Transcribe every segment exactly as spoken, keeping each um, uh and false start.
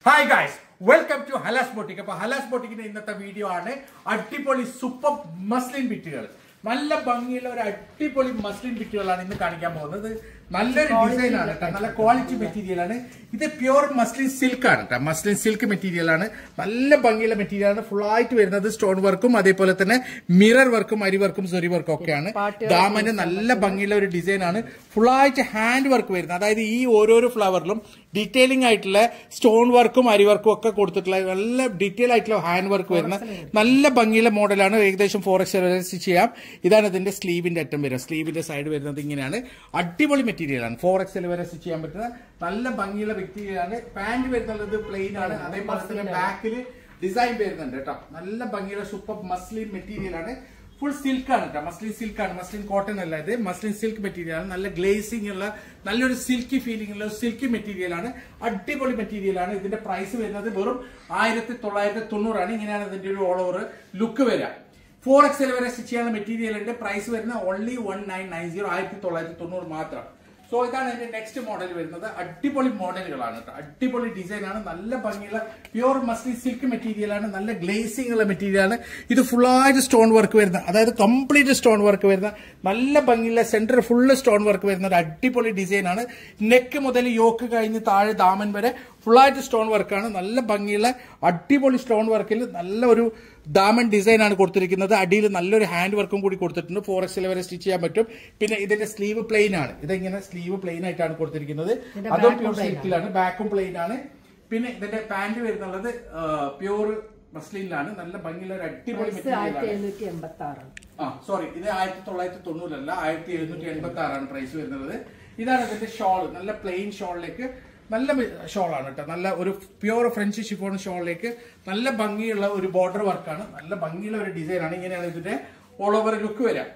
Hi guys, welcome to Halas Boutique. Appa Halas Boutique in the video aanu Attipoli super muslin bittugal. നല്ല ഭംഗിയുള്ള ഒരു അടിപൊളി muslin ബിറ്റുകളാണ് ഇന്ന് കാണിക്കാൻ പോകുന്നത്. നല്ലൊരു ഡിസൈൻ ആണ് കേട്ടോ, നല്ല ക്വാളിറ്റി മെറ്റീരിയൽ ആണ്. ഇത് പ്യൂർ മസ്ലിൻ സിൽക്ക് ആണ് കേട്ടോ, മസ്ലിൻ സിൽക്ക് മെറ്റീരിയൽ ആണ്. നല്ല ഭംഗിയുള്ള മെറ്റീരിയൽ ആണ്. ഫുൾ ആയിട്ട് വരുന്നത് സ്റ്റോൺ വർക്കും അതേപോലെ തന്നെ മിറർ വർക്കും അരി വർക്കും സൊറി വർക്കും ഒക്കെയാണ്. ദാമന് നല്ല ഭംഗിയുള്ള ഒരു ഡിസൈൻ ആണ്. ഫുൾ ആയിട്ട് ഹാൻഡ് വർക്ക് വരുന്നത്, അതായത് ഈ ഓരോരോ ഫ്ലവറിലും ഡീറ്റെയിലിംഗ് ആയിട്ടുള്ള സ്റ്റോൺ വർക്കും അരി വർക്കും ഒക്കെ കൊടുത്തിട്ടുള്ള നല്ല ഡീറ്റെയിൽ ആയിട്ടുള്ള ഹാൻഡ് വർക്ക് വരുന്ന നല്ല ഭംഗിയുള്ള മോഡലാണ്. ഏകദേശം ഫോർ എക്സ് വരെ സ്റ്റിച്ച് ചെയ്യാം. ഇതാണ് ഇതിന്റെ സ്ലീവിന്റെ അറ്റം വരിക. സ്ലീവിന്റെ സൈഡ് വരുന്നത് ഇങ്ങനെയാണ്. അടിപൊളി മെറ്റീരിയൽ ആണ്. ഫോർ എക്സ് വരെ സ്റ്റിച്ച് ചെയ്യാൻ പറ്റുന്ന നല്ല ഭംഗിയുള്ള മെറ്റീരിയൽ ആണ്. പാന്റ് വരുന്നത് പ്ലെയിൻ ആണ്. അതേപോലെ തന്നെ ബാക്കിൽ ഡിസൈൻ വരുന്നുണ്ട് കേട്ടോ. നല്ല ഭംഗിയുള്ള സൂപ്പർ മസ്ലിൻ മെറ്റീരിയൽ ആണ്. ഫുൾ സിൽക്ക് ആണ് കേട്ടോ, മസ്ലിൻ സിൽക്ക് ആണ്, മസ്ലിൻ കോട്ടൺ അല്ല. ഇത് മസ്ലിൻ സിൽക്ക് മെറ്റീരിയൽ ആണ്. നല്ല ഗ്ലേസിംഗ് ഉള്ള നല്ലൊരു സിൽക്കി ഫീലിംഗ് ഉള്ള സിൽക്കി മെറ്റീരിയൽ ആണ്. അടിപൊളി മെറ്റീരിയൽ ആണ്. ഇതിന്റെ പ്രൈസ് വരുന്നത് വെറും ആയിരത്തി തൊള്ളായിരത്തി തൊണ്ണൂറാണ്. ഇങ്ങനെയാണ് ഇതിന്റെ ഒരു ഓൾ ഓവർ ലുക്ക് വരിക. ഫോർ എക്സ് വരെ സ്റ്റിച്ച് ചെയ്യാനുള്ള മെറ്റീരിയലിന്റെ പ്രൈസ് വരുന്ന only one nine nine zero ആയിരത്തി തൊള്ളായിരത്തി തൊണ്ണൂറ് മാത്രം. സോ ഇതാണ് എന്റെ നെക്സ്റ്റ് മോഡൽ വരുന്നത്. അടിപൊളി മോഡലുകളാണ് കേട്ടോ, അടിപൊളി ഡിസൈൻ ആണ്. നല്ല ഭംഗിയുള്ള പ്യൂർ മസ്ലിൻ സിൽക്ക് മെറ്റീരിയൽ ആണ്. നല്ല ഗ്ലേസിംഗ് ഉള്ള മെറ്റീരിയൽ ആണ്. ഇത് ഫുള്ളായിട്ട് സ്റ്റോൺ വർക്ക് വരുന്ന, അതായത് കംപ്ലീറ്റ് സ്റ്റോൺ വർക്ക് വരുന്ന നല്ല ഭംഗിയുള്ള സെന്റർ ഫുള്ള് സ്റ്റോൺ വർക്ക് വരുന്ന ഒരു അടിപൊളി ഡിസൈൻ ആണ്. നെക്ക് മുതൽ യോക്ക് കഴിഞ്ഞ് താഴെ ദാമൻ വരെ ഫുള്ളായിട്ട് സ്റ്റോൺ വർക്കാണ്. നല്ല ഭംഗിയുള്ള അടിപൊളി സ്റ്റോൺ വർക്കിൽ നല്ല ഒരു ദാമൻ ഡിസൈൻ ആണ് കൊടുത്തിരിക്കുന്നത്. അടിയിൽ നല്ലൊരു ഹാൻഡ് വർക്കും കൂടി കൊടുത്തിട്ടുണ്ട്. ഫോർ എക്സ് വരെ സ്റ്റിച്ച് ചെയ്യാൻ പറ്റും. പിന്നെ ഇതിന്റെ സ്ലീവ് പ്ലെയിൻ ആണ്. ഇതെങ്ങനെ സ്ലീവ് പ്ലെയിൻ ആയിട്ടാണ് കൊടുത്തിരിക്കുന്നത്. അതും പ്യൂർ സിൽക്കിലാണ്. ബാക്കും പ്ലെയിൻ ആണ്. പിന്നെ ഇതിന്റെ പാന്റ് വരുന്നുള്ളത് പ്യൂർ മസ്ലിനിലാണ്. നല്ല ഭംഗിയുള്ള ഒരു അടിപൊളി മെറ്റീരിയൽ ആണ്. ആ സോറി, ഇത് ആയിരത്തി തൊള്ളായിരത്തി തൊണ്ണൂറല്ല, ആയിരത്തി എഴുന്നൂറ്റി എൺപത്തി ആറാണ് പ്രൈസ് വരുന്നത്. ഇതാണ് ഇതിന്റെ ഷോൾ. നല്ല പ്ലെയിൻ ഷോളിലേക്ക് നല്ല ഷോളാണ് കേട്ടോ. നല്ല ഒരു പ്യൂർ ഫ്രഞ്ച് ഷിഫോൺ ഷോളിലേക്ക് നല്ല ഭംഗിയുള്ള ഒരു ബോർഡർ വർക്കാണ്. നല്ല ഭംഗിയുള്ള ഒരു ഡിസൈൻ ആണ്. ഇങ്ങനെയാണ് ഇതിന്റെ ഓൾ ഓവർ ലുക്ക് വരാം.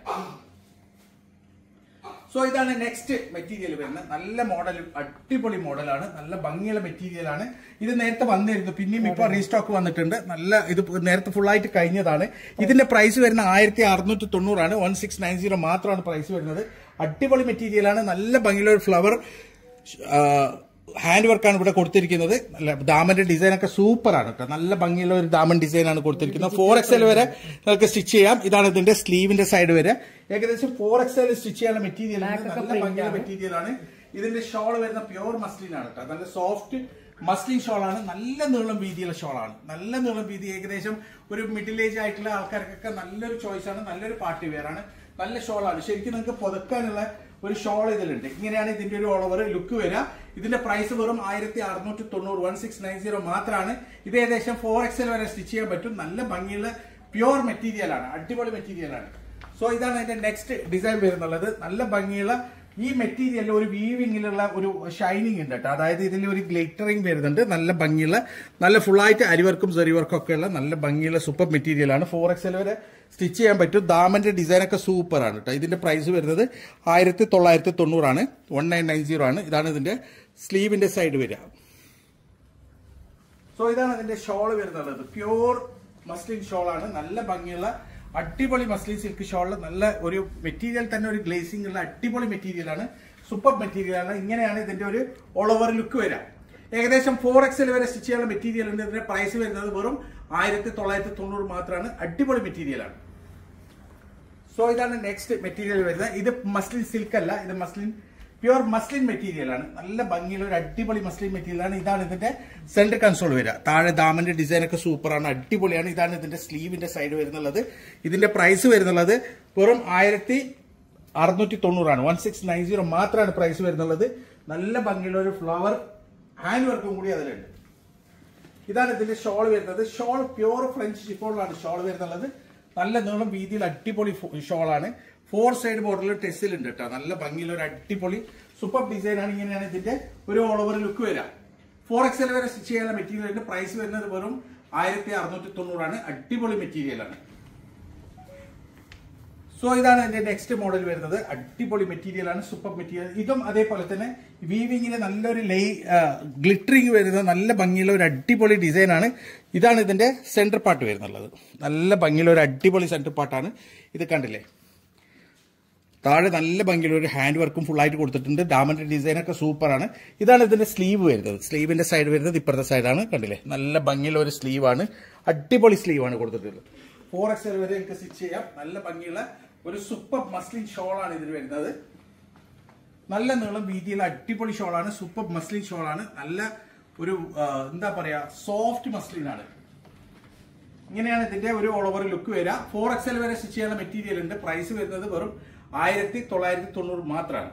സോ ഇതാണ് നെക്സ്റ്റ് മെറ്റീരിയൽ വരുന്നത്. നല്ല മോഡൽ, അടിപൊളി മോഡലാണ്. നല്ല ഭംഗിയുള്ള മെറ്റീരിയൽ ആണ്. ഇത് നേരത്തെ വന്നിരുന്നു, പിന്നെയും ഇപ്പൊ റീസ്റ്റോക്ക് വന്നിട്ടുണ്ട്. നല്ല ഇത് നേരത്തെ ഫുൾ ആയിട്ട് കഴിഞ്ഞതാണ്. ഇതിന്റെ പ്രൈസ് വരുന്ന ആയിരത്തി അറുന്നൂറ്റി തൊണ്ണൂറാണ്. വൺ സിക്സ് നയൻ സീറോ മാത്രമാണ് പ്രൈസ് വരുന്നത്. അടിപൊളി മെറ്റീരിയൽ ആണ്. നല്ല ഭംഗിയുള്ള ഒരു ഫ്ലവർ ഹാൻഡ് വർക്കാണ് ഇവിടെ കൊടുത്തിരിക്കുന്നത്. നല്ല ദാമന്റെ ഡിസൈൻ ഒക്കെ സൂപ്പർ ആണ് കേട്ടോ. നല്ല ഭംഗിയുള്ള ഒരു ദാമൻ ഡിസൈൻ ആണ് കൊടുത്തിരിക്കുന്നത്. ഫോർ എക്സ് വരെ നിങ്ങൾക്ക് സ്റ്റിച്ച് ചെയ്യാം. ഇതാണ് ഇതിന്റെ സ്ലീവിന്റെ സൈഡ് വരെ. ഏകദേശം ഫോർ എക്സ് സ്റ്റിച്ച് ചെയ്യാനുള്ള മെറ്റീരിയൽ ആണ്. നല്ല ഭംഗിയുള്ള മെറ്റീരിയൽ ആണ്. ഇതിന്റെ ഷോൾ വരുന്ന പ്യൂർ മസ്ലിൻ ആണ് കേട്ടോ. നല്ല സോഫ്റ്റ് മസ്ലിൻ ഷോളാണ്. നല്ല നീളം വീതിയുള്ള ഷോളാണ്. നല്ല നീളം വീതി, ഏകദേശം ഒരു മിഡിൽ ഏജ് ആയിട്ടുള്ള ആൾക്കാർക്കൊക്കെ നല്ലൊരു ചോയ്സ് ആണ്. നല്ലൊരു പാർട്ടി വെയർ ആണ്. നല്ല ഷോളാണ്. ശരിക്കും നിങ്ങൾക്ക് പുതക്കാനുള്ള ഒരു ഷോൾ ഇതിലുണ്ട്. ഇങ്ങനെയാണ് ഇതിന്റെ ഒരു ഓൾ ഓവർ ലുക്ക് വരിക. ഇതിന്റെ പ്രൈസ് വെറും ആയിരത്തി അറുന്നൂറ്റി തൊണ്ണൂറ് വൺ സിക്സ് നയൻ സീറോ മാത്രമാണ്. ഇത് ഏകദേശം ഫോർ എക്സ് വരെ സ്റ്റിച്ച് ചെയ്യാൻ പറ്റും. നല്ല ഭംഗിയുള്ള പ്യൂർ മെറ്റീരിയൽ ആണ്. അടിപൊളി മെറ്റീരിയൽ ആണ്. സോ ഇതാണ് അതിന്റെ നെക്സ്റ്റ് ഡിസൈൻ വരുന്നുള്ളത്. നല്ല ഭംഗിയുള്ള ഈ മെറ്റീരിയലിൽ ഒരു വീവിങ്ങിലുള്ള ഒരു ഷൈനിങ് ഉണ്ട് കേട്ടോ. അതായത് ഇതിൽ ഒരു ഗ്ലിറ്ററിങ് വരുന്നുണ്ട്. നല്ല ഭംഗിയുള്ള നല്ല ഫുള്ളായിട്ട് അരിവർക്കും സെറിവർക്കും ഒക്കെ ഉള്ള നല്ല ഭംഗിയുള്ള സൂപ്പർ മെറ്റീരിയൽ ആണ്. ഫോർ എക്സ് വരെ സ്റ്റിച്ച് ചെയ്യാൻ പറ്റും. ദാമന്റെ ഡിസൈൻ ഒക്കെ സൂപ്പർ ആണ് കേട്ടോ. ഇതിന്റെ പ്രൈസ് വരുന്നത് ആയിരത്തി തൊള്ളായിരത്തി തൊണ്ണൂറാണ്. വൺ നയൻ നയൻ സീറോ ആണ്. ഇതാണ് ഇതിന്റെ സ്ലീവിന്റെ സൈഡ് വരിക. സോ ഇതാണ് ഇതിന്റെ ഷോൾ വരുന്നുള്ളത്. പ്യൂർ മസ്ലിൻ ഷോളാണ്. നല്ല ഭംഗിയുള്ള അടിപൊളി മസ്ലിൻ സിൽക്ക് ഷോളിൽ നല്ല ഒരു മെറ്റീരിയൽ തന്നെ ഒരു ഗ്ലേസിംഗ് ഉള്ള അടിപൊളി മെറ്റീരിയൽ ആണ്. സൂപ്പർ മെറ്റീരിയൽ ആണ്. ഇങ്ങനെയാണ് ഇതിന്റെ ഒരു ഓൾ ഓവർ ലുക്ക് വരാം. ഏകദേശം ഫോർ എക്സ് വരെ സ്റ്റിച്ച് ചെയ്യാനുള്ള മെറ്റീരിയൽ ഉണ്ട്. ഇതിന്റെ പ്രൈസ് വരുന്നത് വെറും ആയിരത്തി തൊള്ളായിരത്തി തൊണ്ണൂറ് മാത്രമാണ്. അടിപൊളി മെറ്റീരിയൽ ആണ്. സോ ഇതാണ് നെക്സ്റ്റ് മെറ്റീരിയൽ വരുന്നത്. ഇത് മസ്ലിൻ സിൽക്ക് അല്ല, ഇത് മസ്ലിൻ പ്യൂർ മസ്ലിൻ മെറ്റീരിയൽ ആണ്. നല്ല ഭംഗിയുള്ള ഒരു അടിപൊളി മസ്ലിൻ മെറ്റീരിയൽ ആണ്. ഇതാണ് ഇതിന്റെ സെന്റർ കൺസോൾ വരിക. താഴെ ദാമന്റെ ഡിസൈൻ ഒക്കെ സൂപ്പറാണ്, അടിപൊളിയാണ്. ഇതാണ് ഇതിന്റെ സ്ലീവിന്റെ സൈഡ് വരുന്നുള്ളത്. ഇതിന്റെ പ്രൈസ് വരുന്നുള്ളത് വെറും ആയിരത്തി അറുന്നൂറ്റി തൊണ്ണൂറാണ്. വൺ സിക്സ് നയൻ സീറോ മാത്രമാണ് പ്രൈസ് വരുന്നുള്ളത്. നല്ല ഭംഗിയുള്ള ഒരു ഫ്ലവർ ഹാൻഡ് വർക്കും കൂടി അതിലുണ്ട്. ഇതാണ് ഇതിന്റെ ഷോൾ വരുന്നത്. ഷോൾ പ്യൂർ ഫ്രഞ്ച് ഷിഫോണിലാണ് ഷോൾ വരുന്നുള്ളത്. നല്ല നീളം വീതിയിൽ അടിപൊളി ഷോളാണ്. ഫോർ സൈഡ് ബോർഡറിൽ ടെസ്സിൽ ഉണ്ട് കേട്ടോ. നല്ല ഭംഗിയുള്ള ഒരു അടിപൊളി സൂപ്പർ ഡിസൈൻ ആണ്. ഇങ്ങനെയാണ് ഇതിന്റെ ഒരു ഓൾ ഓവർ ലുക്ക് വരിക. ഫോർ എക്സ് വരെ സ്റ്റിച്ച് ചെയ്യാനുള്ള മെറ്റീരിയലിന്റെ പ്രൈസ് വരുന്നത് വെറും ആയിരത്തി അറുന്നൂറ്റി തൊണ്ണൂറാണ്. അടിപൊളി മെറ്റീരിയൽ ആണ്. സോ ഇതാണ് എന്റെ നെക്സ്റ്റ് മോഡൽ വരുന്നത്. അടിപൊളി മെറ്റീരിയൽ ആണ്, സൂപ്പർ മെറ്റീരിയൽ. ഇതും അതേപോലെ തന്നെ വീവിങ്ങിന് നല്ലൊരു ലൈ ഗ്ലിറ്ററിങ് വരുന്ന നല്ല ഭംഗിയുള്ള ഒരു അടിപൊളി ഡിസൈൻ ആണ്. ഇതാണ് ഇതിന്റെ സെന്റർ പാർട്ട് വരുന്നുള്ളത്. നല്ല ഭംഗിയുള്ള ഒരു അടിപൊളി സെന്റർ പാർട്ടാണ് ഇത്. കണ്ടില്ലേ, താഴെ നല്ല ഭംഗിയുള്ള ഒരു ഹാൻഡ് വർക്കും ഫുൾ ആയിട്ട് കൊടുത്തിട്ടുണ്ട്. ഡാമന്റെ ഡിസൈൻ ഒക്കെ സൂപ്പറാണ്. ഇതാണ് ഇതിന്റെ സ്ലീവ് വരുന്നത്. സ്ലീവിന്റെ സൈഡ് വരുന്നത് ഇപ്പുറത്തെ സൈഡാണ്. കണ്ടില്ലേ, നല്ല ഭംഗിയുള്ള ഒരു സ്ലീവാണ്. അടിപൊളി സ്ലീവാണ് കൊടുത്തിട്ടുള്ളത്. ഫോർ എക്സ് എൽ വരെ നിങ്ങൾക്ക് സ്റ്റിച്ച് ചെയ്യാം. നല്ല ഭംഗിയുള്ള ഒരു സൂപ്പർ മസ്ലിൻ ഷോളാണ് ഇതിൽ വരുന്നത്. നല്ല നീളം വീതിയുള്ള അടിപൊളി ഷോളാണ്. സൂപ്പർ മസ്ലിൻ ഷോളാണ്. നല്ല ഒരു എന്താ പറയാ സോഫ്റ്റ് മസ്ലിൻ ആണ്. ഇങ്ങനെയാണ് ഇതിന്റെ ഒരു ഓൾ ഓവർ ലുക്ക് വരിക. ഫോർ എക്സ് എൽ വരെ സ്റ്റിച്ച് ചെയ്യാനുള്ള മെറ്റീരിയൽ ഉണ്ട്. പ്രൈസ് വരുന്നത് വെറും ആയിരത്തി തൊള്ളായിരത്തി തൊണ്ണൂറ് മാത്രമാണ്.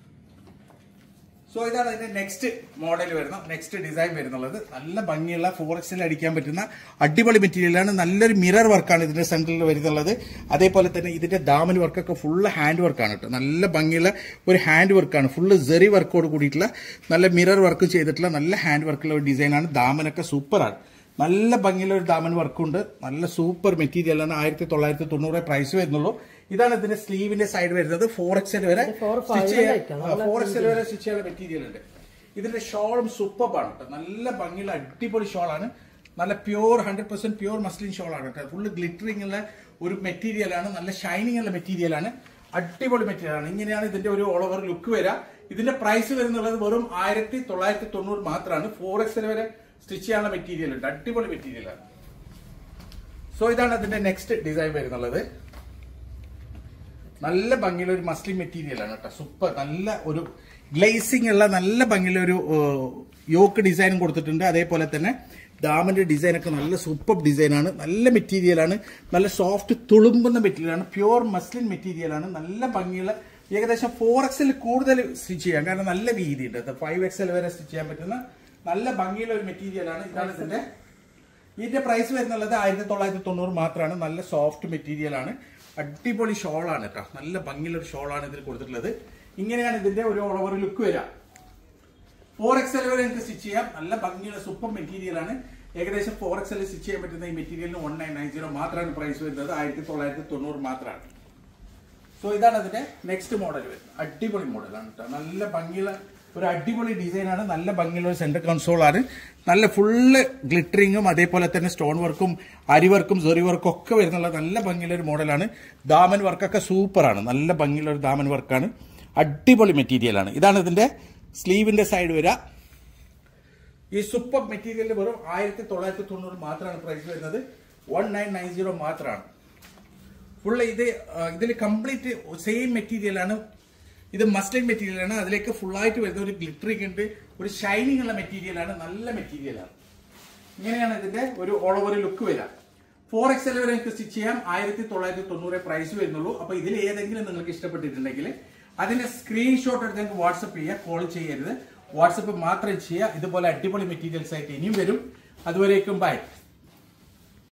സോ ഇതാണ് അതിന്റെ നെക്സ്റ്റ് മോഡൽ വരുന്നത്, നെക്സ്റ്റ് ഡിസൈൻ വരുന്നുള്ളത്. നല്ല ഭംഗിയുള്ള ഫോർ എക്സിൽ അടിക്കാൻ പറ്റുന്ന അടിപൊളി മെറ്റീരിയലാണ്. നല്ലൊരു മിറർ വർക്കാണ് ഇതിന്റെ സെന്ററിൽ വരുന്നുള്ളത്. അതേപോലെ തന്നെ ഇതിന്റെ ദാമൻ വർക്കൊക്കെ ഫുള്ള് ഹാൻഡ് വർക്കാണ് കേട്ടോ. നല്ല ഭംഗിയുള്ള ഒരു ഹാൻഡ് വർക്കാണ്. ഫുള്ള് സെറി വർക്കോട് കൂടിയിട്ടുള്ള നല്ല മിറർ വർക്ക് ചെയ്തിട്ടുള്ള നല്ല ഹാൻഡ് വർക്കുള്ള ഒരു ഡിസൈനാണ്. ദാമനൊക്കെ സൂപ്പറാണ്. നല്ല ഭംഗിയുള്ള ഒരു ദാമൻ വർക്കുണ്ട്. നല്ല സൂപ്പർ മെറ്റീരിയലാണ്. ആയിരത്തി തൊള്ളായിരത്തി തൊണ്ണൂറ് പ്രൈസ് വരുന്നുള്ളൂ. ഇതാണ് ഇതിന്റെ സ്ലീവിന്റെ സൈഡ് വരുന്നത്. ഫോർ എക്സ് വരെ സ്റ്റിച്ച് ചെയ്യാൻ ഫോർ എക്സ് വരെ സ്റ്റിച്ച് ചെയ്യാനുള്ള മെറ്റീരിയൽ ഉണ്ട്. ഇതിന്റെ ഷോളും സൂപ്പറാണ് കേട്ടോ. നല്ല ഭംഗിയുള്ള അടിപൊളി ഷോളാണ്. നല്ല pure hundred percent pure muslin ഷോളാണ് കേട്ടോ. ഫുള്ള് ഗ്ലിറ്ററിംഗ് ഉള്ള ഒരു മെറ്റീരിയലാണ്. നല്ല ഷൈനിങ് ഉള്ള മെറ്റീരിയലാണ്. അടിപൊളി മെറ്റീരിയലാണ്. ഇങ്ങനെയാണ് ഇതിന്റെ ഒരു ഓൾ ഓവർ ലുക്ക് വരിക. ഇതിന്റെ പ്രൈസ് വരുന്നുള്ളത് വെറും ആയിരത്തി തൊള്ളായിരത്തി തൊണ്ണൂറ് മാത്രമാണ്. ഫോർ എക്സ് വരെ സ്റ്റിച്ച് ചെയ്യാനുള്ള മെറ്റീരിയൽ ഉണ്ട്. അടിപൊളി മെറ്റീരിയലാണ്. സോ ഇതാണ് അതിന്റെ നെക്സ്റ്റ് ഡിസൈൻ വരുന്നുള്ളത്. നല്ല ഭംഗിയുള്ള ഒരു മസ്ലിൻ മെറ്റീരിയൽ ആണ് കേട്ടോ. സൂപ്പർ നല്ല ഒരു ഗ്ലേസിംഗ് ഉള്ള നല്ല ഭംഗിയുള്ള ഒരു യോക്ക് ഡിസൈനും കൊടുത്തിട്ടുണ്ട്. അതേപോലെ തന്നെ ദാമന്റെ ഡിസൈൻ ഒക്കെ നല്ല സൂപ്പർ ഡിസൈനാണ്. നല്ല മെറ്റീരിയലാണ്. നല്ല സോഫ്റ്റ് തുളുമ്പുന്ന മെറ്റീരിയലാണ്. പ്യൂർ മസ്ലിൻ മെറ്റീരിയലാണ്. നല്ല ഭംഗിയുള്ള ഏകദേശം ഫോർ എക്സിൽ കൂടുതൽ സ്റ്റിച്ച് ചെയ്യാം. കാരണം നല്ല വീതി ഉണ്ട്. ഫൈവ് എക്സൽ വരെ സ്റ്റിച്ച് ചെയ്യാൻ പറ്റുന്ന നല്ല ഭംഗിയുള്ള ഒരു മെറ്റീരിയലാണ്. ഇതാണ് ഇതിന്റെ ഇതിന്റെ പ്രൈസ് വരുന്നുള്ളത് ആയിരത്തി തൊള്ളായിരത്തി തൊണ്ണൂറ് മാത്രമാണ്. നല്ല സോഫ്റ്റ് മെറ്റീരിയലാണ്. അടിപൊളി ഷോളാണ് കേട്ടോ. നല്ല ഭംഗിയുള്ള ഒരു ഷോളാണ് ഇതിൽ കൊടുത്തിട്ടുള്ളത്. ഇങ്ങനെയാണ് ഇതിന്റെ ഒരു ഓൾ ഓവർ ലുക്ക് വരിക. ഫോർ എക്സൽ വരെ നിങ്ങൾക്ക് സ്റ്റിച്ച് ചെയ്യാം. നല്ല ഭംഗിയുള്ള സൂപ്പർ മെറ്റീരിയലാണ്. ഏകദേശം ഫോർ എക്സൽ സ്റ്റിച്ച് ചെയ്യാൻ പറ്റുന്ന ഈ മെറ്റീരിയലിന് വൺ നയൻ നയൻ സീറോ മാത്രമാണ് പ്രൈസ് വരുന്നത്. ആയിരത്തി തൊള്ളായിരത്തി തൊണ്ണൂറ് മാത്രമാണ്. സോ ഇതാണ് അതിന്റെ നെക്സ്റ്റ് മോഡൽ വരുന്നത്. അടിപൊളി മോഡലാണ് കേട്ടോ. നല്ല ഭംഗിയുള്ള ഒരു അടിപൊളി ഡിസൈനാണ്. നല്ല ഭംഗിയുള്ള ഒരു സെന്റർ കൺസോളാണ്. നല്ല ഫുള്ള് ഗ്ലിറ്ററിങ്ങും അതേപോലെ തന്നെ സ്റ്റോൺ വർക്കും അരി വർക്കും സെറി വർക്കും ഒക്കെ വരുന്നുള്ള നല്ല ഭംഗിയുള്ള ഒരു മോഡലാണ്. ദാമൻ വർക്കൊക്കെ സൂപ്പറാണ്. നല്ല ഭംഗിയുള്ള ഒരു ദാമൻ വർക്കാണ്. അടിപൊളി മെറ്റീരിയലാണ്. ഇതാണ് ഇതിന്റെ സ്ലീവിന്റെ സൈഡ് വരിക. ഈ സൂപ്പർ മെറ്റീരിയലിന് വെറും ആയിരത്തി തൊള്ളായിരത്തി തൊണ്ണൂറ് മാത്രമാണ് പ്രൈസ് വരുന്നത്. വൺ നയൻ നയൻ സീറോ മാത്രമാണ്. ഫുള്ള് ഇത് ഇതിൽ കംപ്ലീറ്റ് സെയിം മെറ്റീരിയലാണ്. ഇത് മസ്ലിൻ മെറ്റീരിയലാണ്. അതിലേക്ക് ഫുള്ളായിട്ട് വരുന്ന ഒരു ഗ്ലിറ്ററിംഗ് ഉണ്ട്. ഒരു ഷൈനിങ് ഉള്ള മെറ്റീരിയലാണ്. നല്ല മെറ്റീരിയലാണ്. ഇങ്ങനെയാണ് ഇതിന്റെ ഒരു ഓൾ ഓവർ ലുക്ക് വരിക. ഫോർ എക്സൽ വരെ നിങ്ങൾക്ക് സ്റ്റിച്ച് ചെയ്യാം. ആയിരത്തി തൊള്ളായിരത്തി തൊണ്ണൂറ് പ്രൈസ് വരുന്നുള്ളൂ. അപ്പൊ ഇതിൽ ഏതെങ്കിലും നിങ്ങൾക്ക് ഇഷ്ടപ്പെട്ടിട്ടുണ്ടെങ്കിൽ അതിന്റെ സ്ക്രീൻഷോട്ട് എടുത്ത് നിങ്ങൾക്ക് വാട്സപ്പ് ചെയ്യുക. കോൾ ചെയ്യരുത്. വാട്സപ്പ് മാത്രം ചെയ്യുക. ഇതുപോലെ അടിപൊളി മെറ്റീരിയൽസ് ആയിട്ട് ഇനിയും വരും. അതുവരേക്കും ബൈ.